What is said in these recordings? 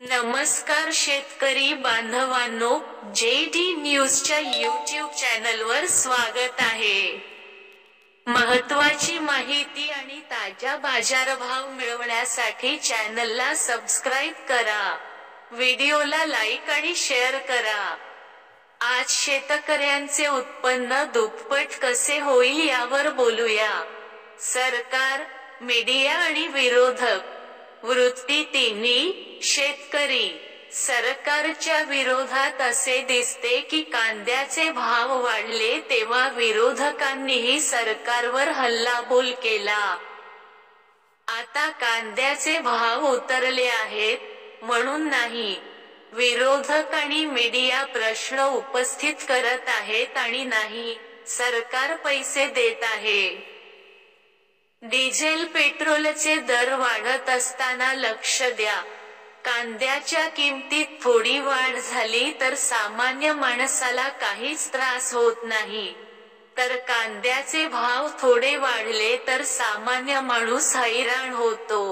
नमस्कार शेतकरी बांधवांनो, JD न्यूजच्या YouTube चॅनलवर स्वागत आहे। महत्त्वाची माहिती आणि ताजा बाजारभाव मिळवण्यासाठी चॅनलला सबस्क्राइब करा। व्हिडिओला लाईक आणि शेअर करा। आज शेतकऱ्यांचे उत्पन्न दुप्पट कसे होईल यावर बोलूया। सरकार, मीडिया आणि विरोधक। वृत्ती तिन्ही, शेतकरी, सरकारच्या विरोधात असे दिसते की कांद्याचे भाव वाढले तेव्हा विरोधकांनीही सरकारवर हल्लाबोल केला। आता कांद्याचे भाव उतरले आहेत म्हणून नाही, विरोधक आणि मीडिया प्रश्न उपस्थित करत आहेत आणि नाही, सरकार पैसे देत आहे। डिझेल पेट्रोलचे दर वाढत असताना लक्ष द्या। कांद्याच्या किमतीत थोडी वाढ झाली तर सामान्य माणसाला काहीच त्रास होत नाही, तर कांद्याचे भाव थोडे वाढले तर सामान्य माणूस हैराण होतो।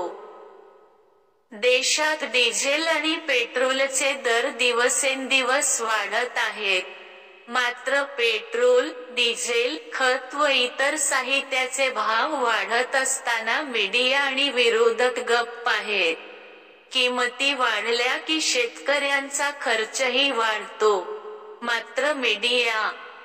देशात डिझेल आणि पेट्रोलचे दर दिवसेंदिवस वाढत आहेत। मात्र पेट्रोल, डिझेल, खत व इतर साहित्याचे भाव वाढत असताना मीडिया आणि विरोधक गप्प आहेत। किमती वाढल्या की शेतकऱ्यांचा खर्चही वाढतो, मात्र मीडिया,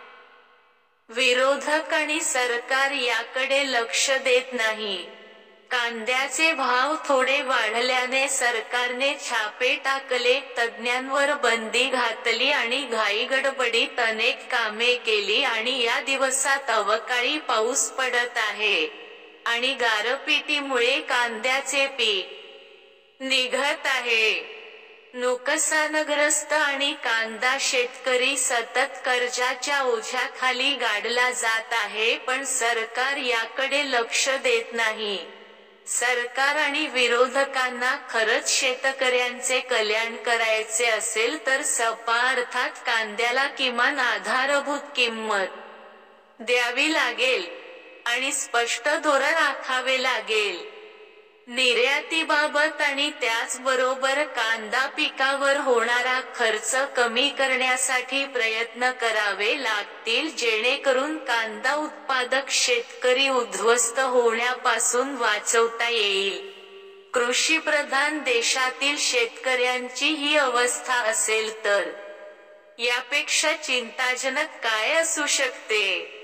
विरोधक आणि सरकार याकडे लक्ष देत नाही। कांद्याचे भाव थोडे वाढल्याने सरकारने छापे टाकले, तज्ज्ञांवर बंदी घातली आणि घाईगडबडीत अनेक कामे केली आणि या दिवसात अवकाळी पाऊस पडत आहे आणि गारपिटीमुळे कांद्याचे पीक निघत आहे। नुकसानग्रस्त आणि कांदा शेतकरी सतत कर्जाच्या ओझ्याखाली गाडला जात आहे पण सरकार याकडे लक्ष देत नाही। सरकार आणि विरोधकांना खरंच शेतकऱ्यांचे कल्याण करायचे असेल तर सपा अर्थात कांद्याला किमान आधारभूत किंमत द्यावी लागेल आणि स्पष्ट धोरण आखावे लागेल। निर्यातीबाबत आणि त्याचबरोबर कांदा पिकावर होणारा खर्च कमी करण्यासाठी प्रयत्न करावे लागतील जेणेकरून कांदा उत्पादक शेतकरी उद्ध्वस्त होण्यापासून वाचवता येईल। कृषीप्रधान देशातील शेतकऱ्यांची ही अवस्था असेल तर यापेक्षा चिंताजनक काय असू शकते?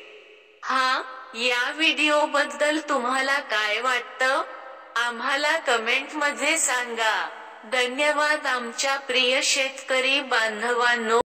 या व्हिडिओबद्दल तुम्हाला काय वाटतं? आम्हाला कमेंटमध्ये सांगा। धन्यवाद आमच्या प्रिय शेतकरी बांधवांनो।